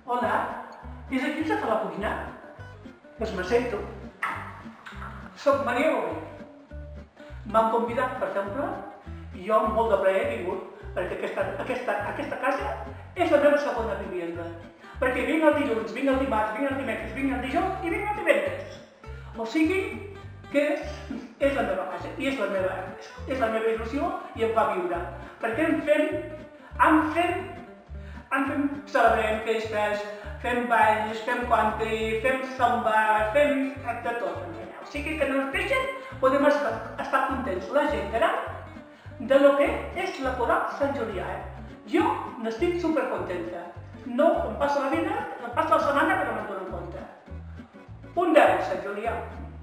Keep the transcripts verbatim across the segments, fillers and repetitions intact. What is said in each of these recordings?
Hola, és aquí que fa la cuina? Doncs me sento. Soc Maria Bové. M'han convidat per fer un plat i jo amb molt de plaer he vingut, perquè aquesta, aquesta, aquesta casa és la meva segona vivienda. Perquè vinc el dilluns, vinc el dimarts, vinc el dimecres, vinc el dijous i vinc el divendres. O sigui que és, és la meva casa i és la meva, és la meva il·lusió i em fa viure. Perquè em fem, em fem, em fem, celebrem festes, fem balls, fem country, fem samba, fem de tot. O sigui que no ens deixen, podem estar contents la gent gran de lo que és la Coral Sant Julià. Jo n'estic supercontenta. No em passa la vida, em passa la setmana que no me'n dono compte. Un deu, Sant Julià.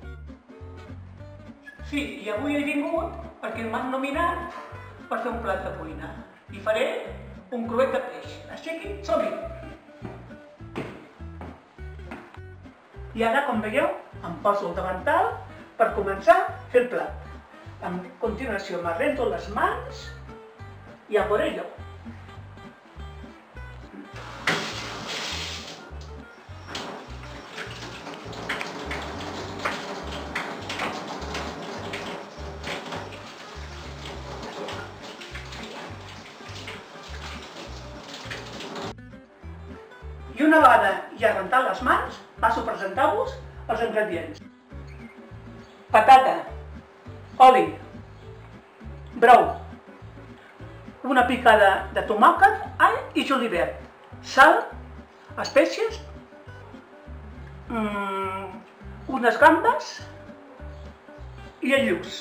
Sí, i avui he vingut perquè m'han nominat per fer un plat de cuina. I faré un cruet de peix. Així que som-hi! I ara, com veieu, em poso el davantal per començar a fer el plat. A continuació m'arrento les mans i a por ello. I una vegada ja rentat les mans, passo a presentar-vos els ingredients. Patata, oli, brou, una picada de tomàquet, all i julivert, sal, espècies, mmm, unes gambes i lluç.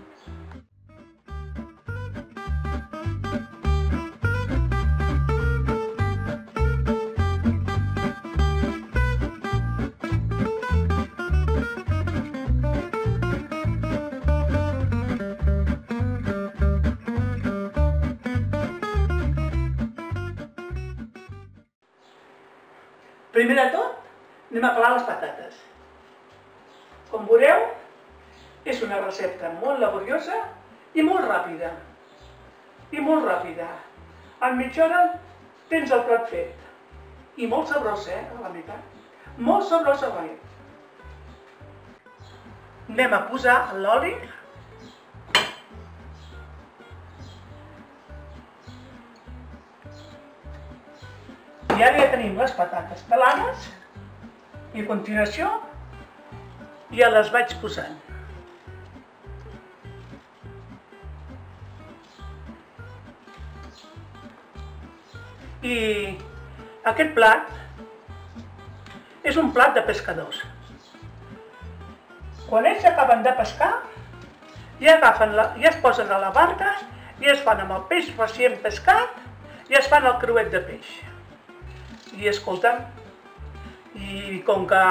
Primer de tot, anem a pelar les patates. Com veureu, és una recepta molt laboriosa i molt ràpida. I molt ràpida. En mitja hora tens el plat fet. I molt sabrós, eh, a la meitat. Molt sabrós, oi? Anem a posar l'oli. I ara ja tenim les patates pelades i a continuació ja les vaig posant. I aquest plat és un plat de pescadors. Quan ells acaben de pescar, ja, agafen la, ja es posen a la barca, ja es fan amb el peix recient pescat, ja es fan el cruet de peix. I escolta, i com que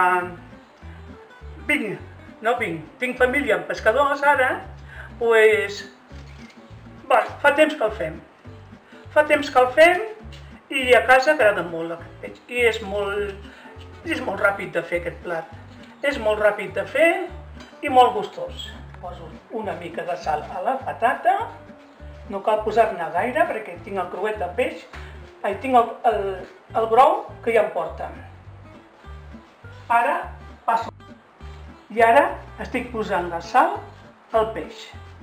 vinc, no vinc, tinc família amb pescadors ara, doncs, fa temps que el fem. Fa temps que el fem i a casa agrada molt aquest peix. I és molt, és molt ràpid de fer aquest plat. És molt ràpid de fer i molt gustós. Poso una mica de sal a la patata, no cal posar-ne gaire perquè tinc el cruet de peix, Ai, tinc el, el, el brou que ja em porta. Ara passo. I ara estic posant la sal al peix.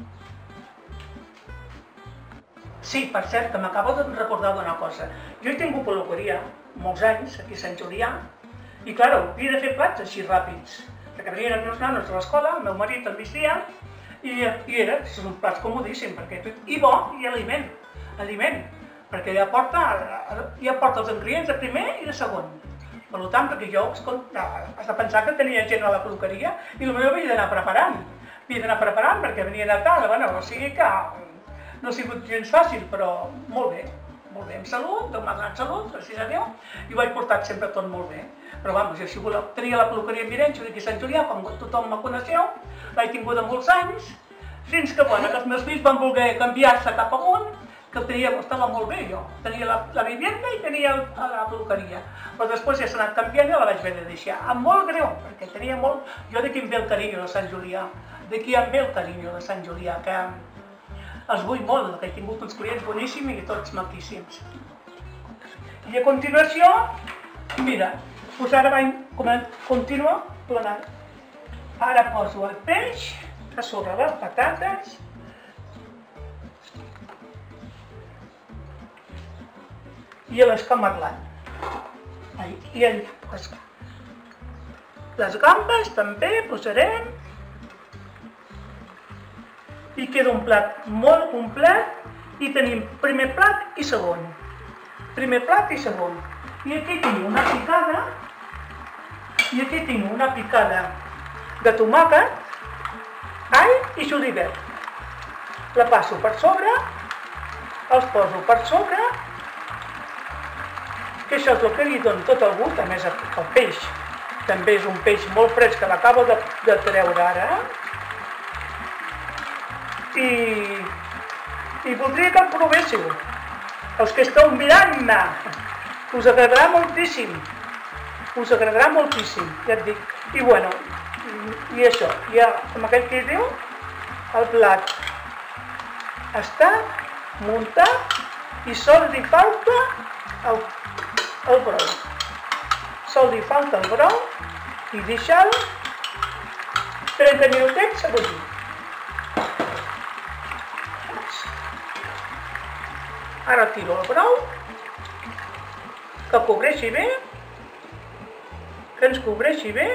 Sí, per cert, que m'acabo de recordar d'una cosa. Jo he tingut peluqueria molts anys aquí a Sant Julià i, clar, havia de fer plats així ràpids. Perquè venien els meus nanos a l'escola, el meu marit al migdia, i, i era, són plats comodíssims, perquè i bo i aliment. Aliment. Perquè ja porta, ja porta els ingredients de primer i de segon. Per tant, perquè jo, escolta, has de pensar que tenia gent a la peluqueria i potser havia d'anar preparant. Havia d'anar preparant perquè venia de tal, bueno, o sigui que no ha sigut gens fàcil, però molt bé. Molt bé, amb salut, Déu m'ha donat salut, gràcies a Déu, i ho he portat sempre tot molt bé. Però, vamos, jo si tenia la peluqueria en Mirenxo d'aquí a Sant Julià, com tothom me coneixeu, l'he tingut molts anys, fins que, bueno, que els meus fills van voler canviar-se cap amunt, que el tenia, estava molt bé jo, tenia la, la vivienda i tenia el, la peluqueria, però després ja s'ha anat canviant i la vaig haver de deixar, amb molt greu, perquè tenia molt, jo d'aquí em ve el carinyo de Sant Julià, d'aquí em ve el carinyo de Sant Julià, que els vull molt, que he tingut uns clients boníssims i tots maquíssims. I a continuació Mira, doncs ara vaig continuar planant. Ara poso el peix a sobre les patates i l'escamarlant. I les, les gambes també posarem i queda un plat molt complet i tenim primer plat i segon. Primer plat i segon. I aquí tinc una picada i aquí tinc una picada de tomàquet, all i julivert. La passo per sobre, els poso per sobre, que això és el que li dona tot el gust, a més el peix. També és un peix molt fresc que l'acabo de, de treure ara. I, i voldria que el provéssiu. Els que esteu mirant-me, us agradarà moltíssim. Us agradarà moltíssim, ja et dic. I bueno, i això, ja, com aquell que diu, el plat està muntat i sol li falta el, el brou. Sol li falta el brou i deixar-lo trenta minutets a bullir. Ara tiro el brou, que cobreixi bé, que ens cobreixi bé.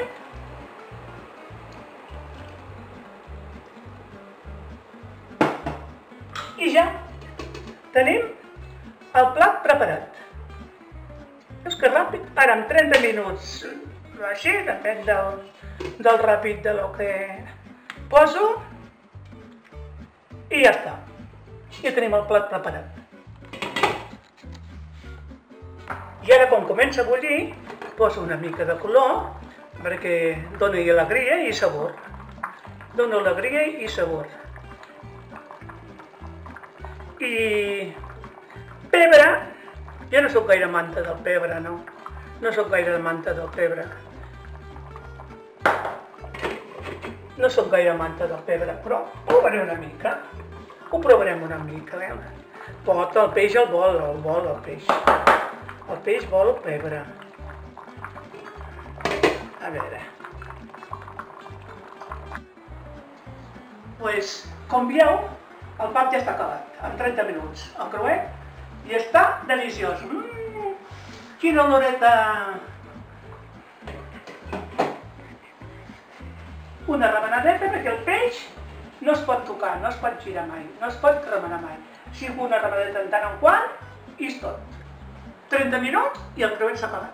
I ja tenim el plat preparat. És que ràpid, ara en trenta minuts, així, depèn del, del ràpid de lo que poso, i ja està. Ja tenim el plat preparat. I ara, quan comença a bullir, poso una mica de color perquè doni alegria i sabor. Dona alegria i sabor. I pebre, jo no soc gaire amanta del pebre, no. No soc gaire amanta del pebre. No soc gaire amanta del pebre, però provaré una mica. Ho provarem una mica, eh? Pot, el peix el vol, el vol el peix. El peix vol pebre. A veure. Pues, com veieu, el pap ja està acabat, en trenta minuts. El creuet i està deliciós. Mmm, quina oloreta! Una remenadeta perquè el peix no es pot tocar, no es pot girar mai, no es pot remenar mai. Si una remenadeta en tant en quant, i és tot. trenta minuts i el creuet s'ha acabat.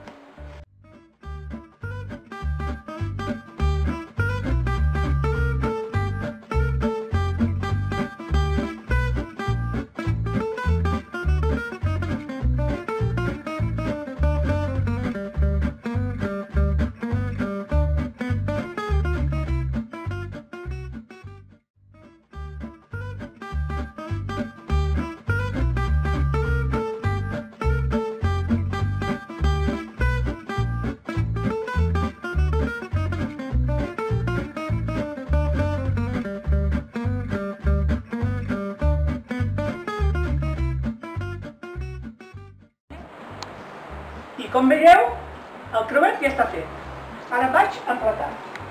I com veieu, el creuet ja està fet. Ara vaig a emplatar.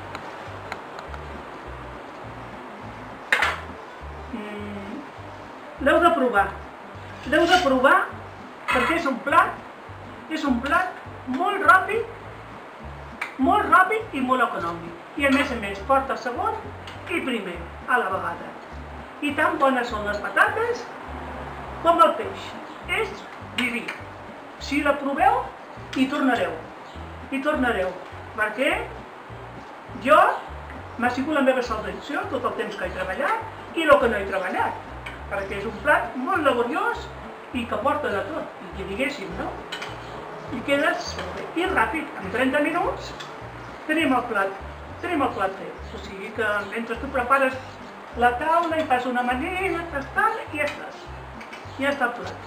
Mm, l'heu de provar. L'heu de provar perquè és un plat, és un plat molt ràpid, molt ràpid i molt econòmic. I a més a més porta sabor i primer a la vegada. I tan bones són les patates com el peix. És diví. Si la proveu, hi tornareu. Hi tornareu. Perquè jo m'ha sigut la meva salvació tot el temps que he treballat i el que no he treballat. Perquè és un plat molt laboriós i que porta de tot. I que diguéssim, no? I quedes i ràpid. En trenta minuts tenim el plat. Tenim el plat fet. O sigui que mentre tu prepares la taula i fas una manera, tastant, i ja estàs. Ja està el plat.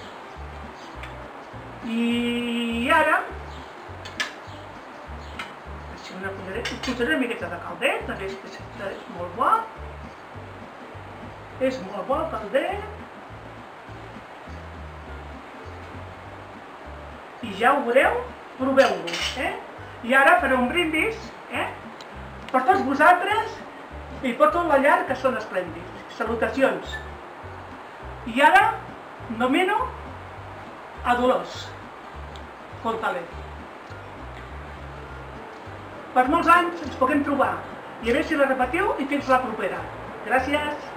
I ara, així una posaré, posaré una miqueta de caldet, també és molt bo. És molt bo el caldet. I ja ho veureu proveu-lo, eh? I ara faré un brindis, eh? Per tots vosaltres i per tot la llar, que són esplèndids. Salutacions. I ara nomino a Dolors González. Per molts anys ens puguem trobar i a veure si la repetiu i fins la propera. Gràcies.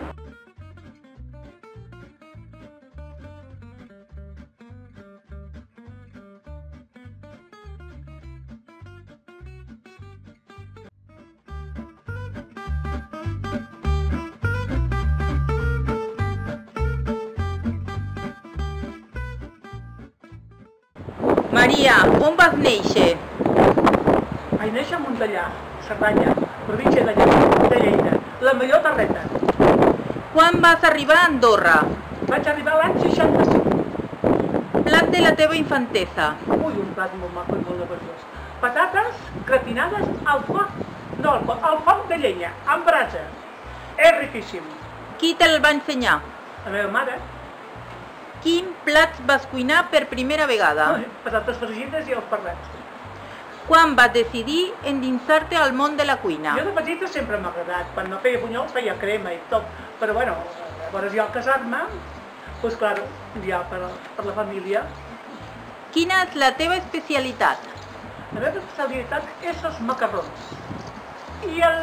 Maria, on vas néixer? Vaig néixer a Montellà, Cerdanya, província de Lleida, de Lleida, la millor terreta. Quan vas arribar a Andorra? Vaig arribar l'any seixanta-cinc. Plat de la teva infantesa. Ui, un plat molt maco i molt deliciós. Patates gratinades al forn, no, al forn, al forn de llenya, amb brasa. És riquíssim. Qui te'l va ensenyar? La meva mare. Quin plats vas cuinar per primera vegada? Ui, patates fregides i els parrets. Quan vas decidir endinsar-te al món de la cuina? Jo de petita sempre m'ha agradat. Quan no feia bunyols feia crema i tot. Però bueno, llavors jo al casar-me, doncs claro, ja per, per la família. Quina és la teva especialitat? La meva especialitat és els macarrons. I el...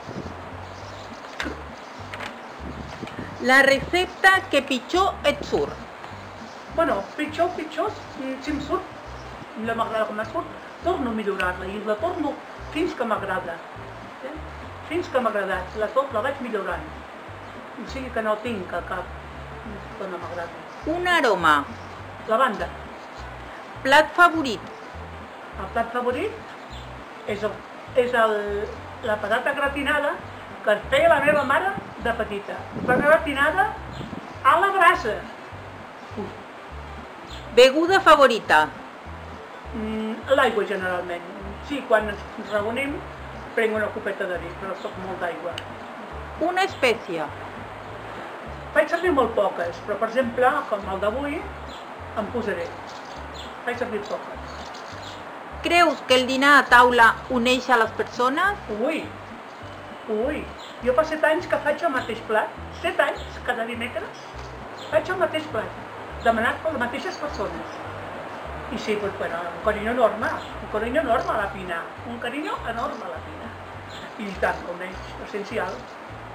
La recepta que pitjor et surt. Bueno, pitjor, pitjor, si em surt, no m'agrada com em surt, torno a millorar-la i la torno fins que m'agrada. Eh? Fins que m'ha agradat, la tot la vaig millorant. O sigui que no tinc a cap que no m'agrada. Un aroma. Lavanda. Plat favorit. El plat favorit és, el, és el, la patata gratinada que feia la meva mare de petita. La gratinada a la brasa. Uf. Beguda favorita. Mm, L'aigua generalment. Sí, quan ens reunim prenc una copeta de vi, però soc molt d'aigua. Una espècie. Faig servir molt poques, però per exemple, com el d'avui, en posaré. Faig servir poques. Creus que el dinar a taula uneix a les persones? Ui, ui. Jo fa set anys que faig el mateix plat. Set anys, cada dimecres, faig el mateix plat, demanat per les mateixes persones. I sí, pues, bueno, un carinyo enorme, un carinyo enorme a la Pina, un carinyo enorme a la Pina. I tant, com és essencial.